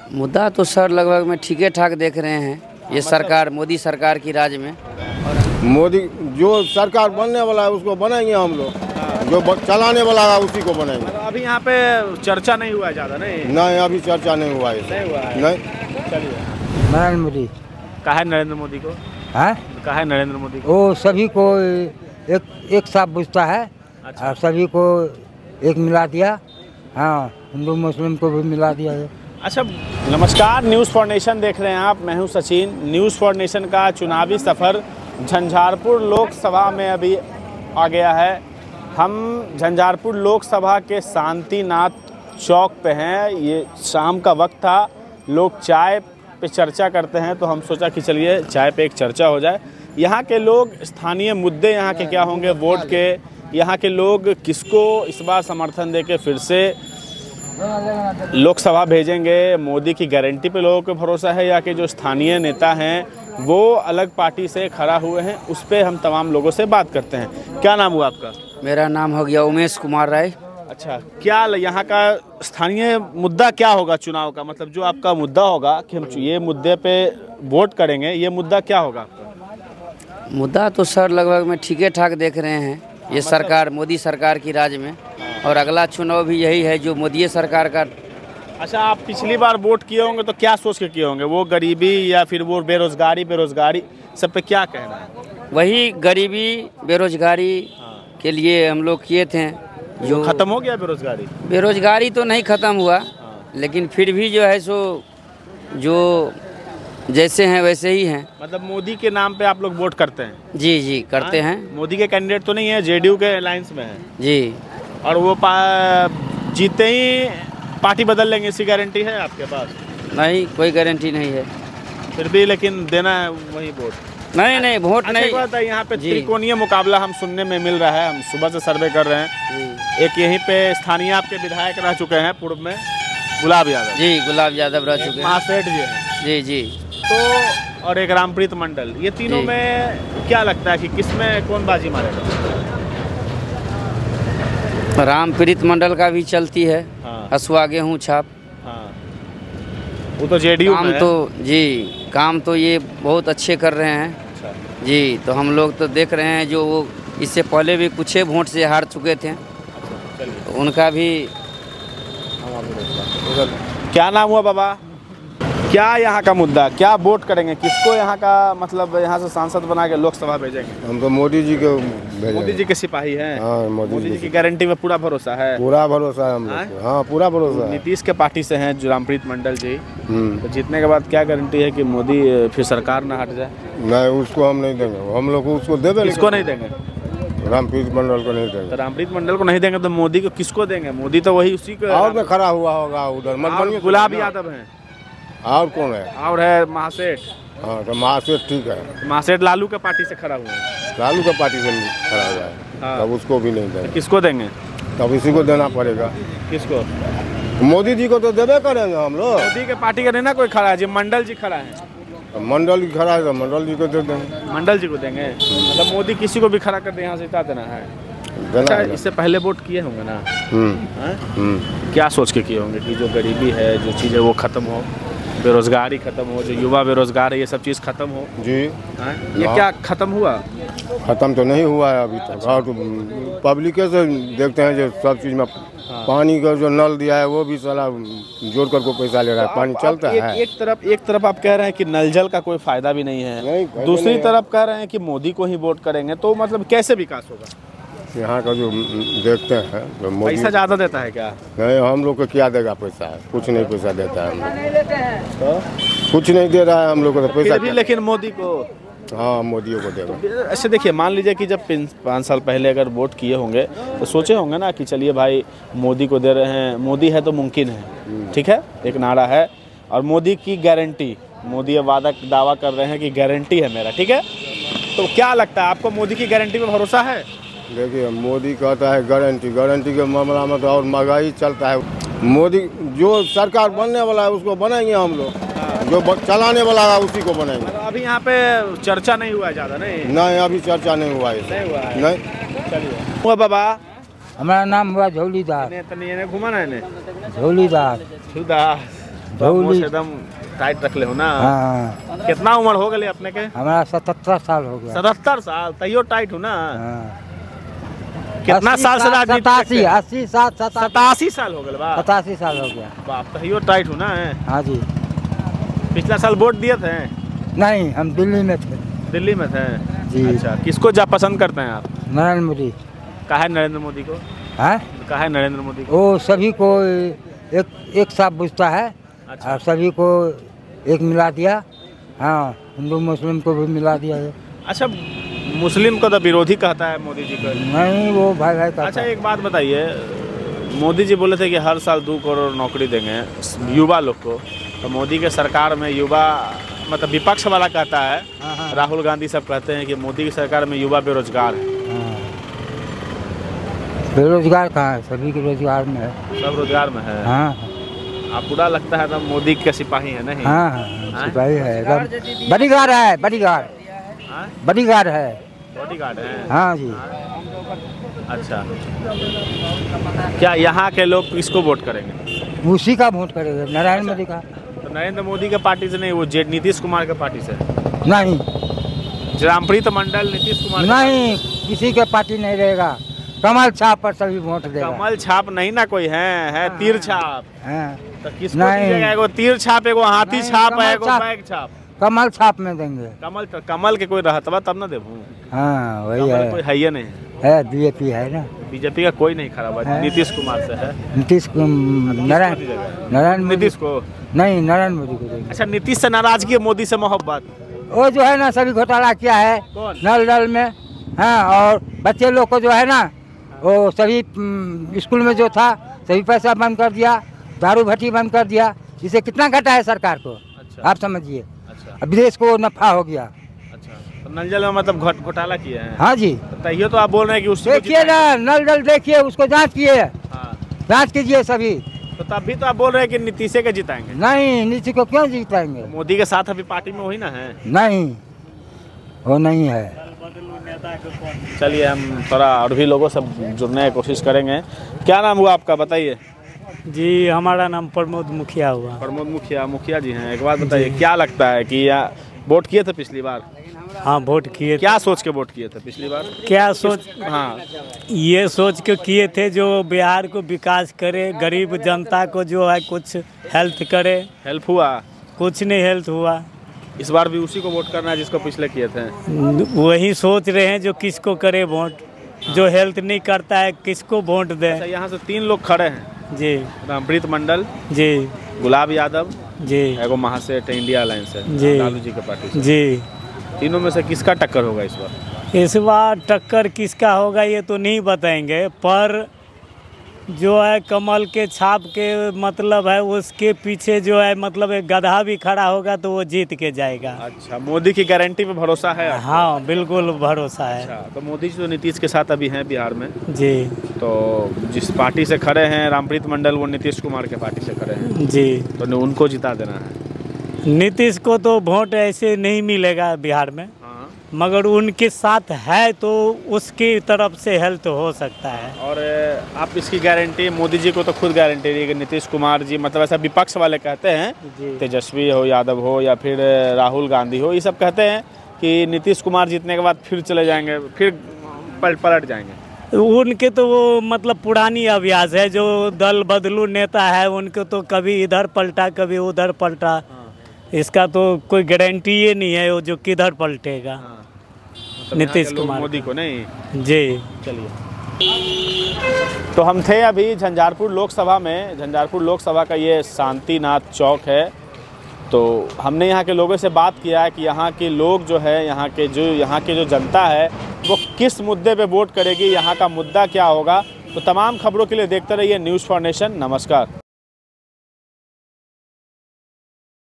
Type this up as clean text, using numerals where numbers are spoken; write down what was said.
मुद्दा तो सर लगभग में ठीक ठाक देख रहे हैं। ये सरकार मोदी सरकार की राज में मोदी जो सरकार बनने वाला है उसको बनाएंगे हम लोग, जो चलाने वाला है उसी को बनाएंगे। अभी यहाँ पे चर्चा नहीं हुआ है ज़्यादा, नहीं अभी चर्चा नहीं हुआ है। नहीं चलिए। नरेंद्र मोदी। कहा है नरेंद्र मोदी को? है कहा है नरेंद्र मोदी को? वो सभी को एक साथ बुझता है। अच्छा। और सभी को एक मिला दिया। हाँ, हिंदू मुस्लिम को भी मिला दिया है। अच्छा, नमस्कार, न्यूज़ फॉर नेशन देख रहे हैं आप। मैं हूं सचिन। न्यूज़ फॉर नेशन का चुनावी सफ़र झंझारपुर लोकसभा में अभी आ गया है। हम झंझारपुर लोकसभा के शांतिनाथ चौक पे हैं। ये शाम का वक्त था, लोग चाय पे चर्चा करते हैं, तो हम सोचा कि चलिए चाय पे एक चर्चा हो जाए। यहाँ के लोग, स्थानीय मुद्दे यहाँ के क्या होंगे वोट के, यहाँ के लोग किसको इस बार समर्थन देके फिर से लोकसभा भेजेंगे, मोदी की गारंटी पे लोगों को भरोसा है, या कि जो स्थानीय नेता हैं वो अलग पार्टी से खड़ा हुए हैं, उस पर हम तमाम लोगों से बात करते हैं। क्या नाम हुआ आपका? मेरा नाम हो गया उमेश कुमार राय। अच्छा, क्या यहाँ का स्थानीय मुद्दा क्या होगा चुनाव का? मतलब जो आपका मुद्दा होगा कि हम ये मुद्दे पे वोट करेंगे, ये मुद्दा क्या होगा आपका? मुद्दा तो सर लगभग में ठीक ठाक देख रहे हैं। ये सरकार मोदी सरकार की राज में, और अगला चुनाव भी यही है जो मोदी सरकार का। अच्छा, आप पिछली बार वोट किए होंगे तो क्या सोच के किए होंगे? वो गरीबी या फिर वो बेरोजगारी सब पे क्या कहना है? वही गरीबी बेरोजगारी के लिए हम लोग किए थे। जो खत्म हो गया बेरोजगारी? बेरोजगारी तो नहीं खत्म हुआ, लेकिन फिर भी जो है सो जो जैसे हैं वैसे ही हैं। मतलब मोदी के नाम पे आप लोग वोट करते हैं? जी जी करते हैं। मोदी के कैंडिडेट तो नहीं है, जेडीयू के अलायंस में है जी। और वो जीते ही पार्टी बदल लेंगे, इसी गारंटी है आपके पास? नहीं, कोई गारंटी नहीं है। फिर भी लेकिन देना है वही वोट? नहीं वोट अच्छा, नहीं। बात है, यहाँ पे त्रिकोणीय मुकाबला हम सुनने में मिल रहा है। हम सुबह से सर्वे कर रहे हैं। एक यहीं पे स्थानीय आपके विधायक रह चुके हैं पूर्व में, गुलाब यादव जी, गुलाब यादव रह चुके हैं। महासेठ जी हैं। जी जी। तो और एक रामप्रीत मंडल, ये तीनों में क्या लगता है कि किसमें कौन बाजी मारेगा? रामप्रीत मंडल का भी चलती है। हसुआ गेहूँ छाप। वो तो जेडीयू काम में है। तो जी, काम तो ये बहुत अच्छे कर रहे हैं। अच्छा। जी, तो हम लोग तो देख रहे हैं जो वो इससे पहले भी कुछ वोट से हार चुके थे। तो उनका भी। क्या नाम हुआ बाबा? क्या यहाँ का मुद्दा, क्या वोट करेंगे, किसको यहाँ का, मतलब यहाँ से सांसद बना के लोकसभा भेजेंगे? हम तो मोदी जी को भेजेंगे। मोदी जी के सिपाही हैं। हाँ, मोदी जी की गारंटी में पूरा भरोसा है? पूरा भरोसा है हम लोग। हाँ, पूरा भरोसा है। नीतीश के पार्टी से हैं जो रामप्रीत मंडल जी, तो जीतने के बाद क्या गारंटी है कि मोदी फिर सरकार ना हट जाए? नहीं, उसको हम नहीं देंगे। हम लोग उसको देंगे। किसको नहीं देंगे? रामप्रीत मंडल को नहीं देंगे। तो रामप्रीत मंडल को नहीं देंगे तो मोदी को किसको देंगे? मोदी तो वही उसी को और में खड़ा हुआ होगा उधर। गुलाब यादव हैं। और कौन है? और है महासेठ। हाँ, तो महासेठ ठीक है। महासेठ लालू के पार्टी से खड़ा हुआ है। लालू का पार्टी से खड़ा हुआ है। तब उसको भी नहीं देंगे। किसको देंगे? तब इसी को देना पड़ेगा। किसको? मोदी जी को तो देवे करेंगे हम लोग। मोदी के पार्टी का नहीं ना कोई खड़ा है, जी मंडल जी खड़ा है। तो मंडल जी खड़ा है तो मंडल जी को दे देंगे। मंडल जी को देंगे? मतलब मोदी किसी को भी खड़ा कर दे, यहाँ से जिता देना है। अच्छा, इससे पहले वोट किए होंगे ना? क्या सोच के किए होंगे कि जो गरीबी है, जो चीज़ें वो खत्म हो, बेरोजगारी खत्म हो, जो युवा बेरोजगार है, ये सब चीज़ खत्म हो? जी। ये क्या खत्म हुआ? खत्म तो नहीं हुआ है अभी तक। और तो पब्लिक से देखते हैं जो सब चीज़ में पानी का जो नल दिया है वो भी साला जोड़ कर को पैसा ले रहा है। पानी चलता है। एक तरफ आप कह रहे हैं कि नल जल का कोई फायदा भी नहीं है, दूसरी तरफ कह रहे हैं कि मोदी को ही वोट करेंगे, तो मतलब कैसे विकास होगा? यहाँ का जो देखते हैं तो मोदी पैसा ज़्यादा देता है क्या? नहीं, हम लोग को क्या देगा पैसा? कुछ नहीं पैसा देता है हम लोग। कुछ नहीं दे रहा है हम लोग को तो पैसा भी, लेकिन मोदी को। हाँ, मोदी को देगा। अच्छा, देखिए, मान लीजिए कि जब 5 साल पहले अगर वोट किए होंगे तो सोचे होंगे ना कि चलिए भाई मोदी को दे रहे हैं, मोदी है तो मुमकिन है, ठीक है, एक नारा है, और मोदी की गारंटी, मोदी ये दावा कर रहे हैं कि गारंटी है मेरा, ठीक है। तो क्या लगता है आपको, मोदी की गारंटी में भरोसा है? देखिए, मोदी कहता है गारंटी के मामला में तो और महंगाई चलता है। मोदी जो सरकार बनने वाला है उसको बनाएंगे हम लोग, जो चलाने वाला है उसी को बनाएंगे। अभी यहाँ पे चर्चा नहीं हुआ है ज़्यादा? नहीं अभी चर्चा नहीं हुआ है। नहीं। चलिए। हुआ बाबा? हमारा नाम हुआ झोलीदास। घुमा ना झोलीदास। तो मोछ एकदम टाइट रख ले हो ना। हाँ। कितना उम्र हो गए अपने के? हमारा 77 साल हो गया। 77 साल तैयो टाइट हो ना। हाँ। कितना साल से राजनीति? 87 87 साल हो गए बा। 87 साल हो गया। बाप तैयो टाइट हो ना। हाँ जी। पिछला साल वोट दिए थे? नहीं, हम दिल्ली में थे। दिल्ली में थे जी। अच्छा, किसको जा पसंद करते हैं आप? नरेंद्र मोदी। काहे नरेंद्र मोदी को? हाँ, काहे नरेंद्र मोदी को? वो सभी को एक साथ बुझता है। अच्छा। और सभी को एक मिला दिया। हाँ, हिंदू मुस्लिम को भी मिला दिया है। अच्छा, मुस्लिम को तो विरोधी कहता है मोदी जी को। नहीं, वो भाई भाई कहता अच्छा, है। एक बात बताइए, मोदी जी बोले थे कि हर साल 2 करोड़ नौकरी देंगे युवा लोग को, तो मोदी के सरकार में युवा मतलब विपक्ष वाला कहता है, हाँ। राहुल गांधी सब कहते हैं कि मोदी की सरकार में युवा बेरोजगार है। हाँ। बेरोजगार कहाँ है? सभी के रोजगार में है। सब रोजगार में है। हाँ। आप पूरा लगता है तो मोदी के सिपाही है नहीं? हाँ हाँ, सिपाही है एकदम। बॉडीगार्ड है, बॉडीगार्ड है। बॉडीगार्ड है। हाँ जी। अच्छा, क्या यहाँ के लोग किसको वोट करेंगे? उसी का वोट करेगा, नारायण मोदी का। तो नरेंद्र मोदी के पार्टी से नहीं, वो नीतीश कुमार के पार्टी से? नहीं रामप्रीत मंडल नीतीश कुमार? नहीं, किसी के पार्टी नहीं रहेगा। कमल छाप पर सभी वोट देगा। कमल छाप नहीं ना कोई है तीर छाप। हाँ। तो किसको दीजिएगा? एगो तीर छाप, एगो हाथी छाप है, एगो बैग छाप। कमल छाप में देंगे। कमल के कोई रहता तब ना देबू। हाँ, वही है। कोई है ही नहीं है, बीजेपी है ना। बीजेपी का कोई नहीं खड़ा हुआ, नीतीश कुमार से है। नीतीश नारायण नीतीश को नहीं, नारायण मोदी को देंगे। अच्छा, नीतीश से नाराजगी, मोदी से मोहब्बत? वो जो है ना, सभी घोटाला किया है। कौन? नल में। हाँ, और बच्चे लोग को जो है ना, वो सभी स्कूल में जो था सभी पैसा बंद कर दिया, दारू भट्टी बंद कर दिया। इससे कितना घटा है सरकार को? अच्छा। आप समझिए। अच्छा। विदेश को नफा हो गया। अच्छा, तो नल जल में मतलब घोटाला किया है? हाँ जी। तो तो आप बोल रहे हैं कि उसको देखिए ना, नल जल देखिए, उसको जांच किए। हाँ। जांच कीजिए सभी। तो तब भी तो आप बोल रहे हैं कि नीतीश के जिताएंगे? नहीं, नीतीश को क्यों जिताएंगे? मोदी के साथ अभी पार्टी में वही ना है? नहीं, वो नहीं है। चलिए, हम थोड़ा और भी लोगों से जुड़ने की कोशिश करेंगे। क्या नाम हुआ आपका, बताइए? जी, हमारा नाम प्रमोद मुखिया हुआ। प्रमोद मुखिया जी हैं। एक बात बताइए, क्या लगता है कि वोट किए थे पिछली बार? हाँ, वोट किए। क्या सोच के वोट किए थे पिछली बार? क्या सोच? हाँ, ये सोच के किए थे जो बिहार को विकास करे, गरीब जनता को जो है कुछ हेल्प करे। हेल्प हुआ? कुछ नहीं हेल्प हुआ। इस बार भी उसी को वोट करना है जिसको पिछले किए थे? वही सोच रहे हैं जो किसको करे वोट। जो हेल्प नहीं करता है किसको वोट दे। अच्छा, यहाँ से 3 लोग खड़े हैं जी। रामप्रीत मंडल जी, गुलाब यादव जी, एगो महासेठ इंडिया अलायंस है जी, लालू जी के पार्टी से। जी। तीनों में से किसका टक्कर होगा इस बार? इस बार टक्कर किसका होगा ये तो नहीं बताएंगे, पर जो है कमल के छाप के मतलब है उसके पीछे जो है मतलब एक गधा भी खड़ा होगा तो वो जीत के जाएगा। अच्छा, मोदी की गारंटी पे भरोसा है आपको? हाँ, बिल्कुल भरोसा है। अच्छा, तो मोदी जी तो नीतीश के साथ अभी हैं बिहार में जी। तो जिस पार्टी से खड़े हैं रामप्रीत मंडल, वो नीतीश कुमार के पार्टी से खड़े हैं जी। तो उनको जिता देना है। नीतीश को तो वोट ऐसे नहीं मिलेगा बिहार में, मगर उनके साथ है तो उसकी तरफ से हेल्प हो सकता है। और आप इसकी गारंटी, मोदी जी को तो खुद गारंटी रही कि नीतीश कुमार जी, मतलब ऐसा विपक्ष वाले कहते हैं, तेजस्वी हो, यादव हो या फिर राहुल गांधी हो, ये सब कहते हैं कि नीतीश कुमार जीतने के बाद फिर चले जाएंगे, फिर पलट जाएंगे। उनके तो वो मतलब पुरानी अभ्यास है, जो दल बदलू नेता है उनको तो कभी इधर पलटा कभी उधर पलटा। इसका तो कोई गारंटी ये नहीं है वो जो किधर पलटेगा। नीतीश कुमार, मोदी को नहीं। जी। चलिए, तो हम थे अभी झंझारपुर लोकसभा में। झंझारपुर लोकसभा का ये शांतिनाथ चौक है। तो हमने यहाँ के लोगों से बात किया है कि यहाँ के लोग जो है, यहाँ के जो जनता है वो किस मुद्दे पे वोट करेगी, यहाँ का मुद्दा क्या होगा। तो तमाम खबरों के लिए देखते रहिए न्यूज़ फॉर नेशन। नमस्कार।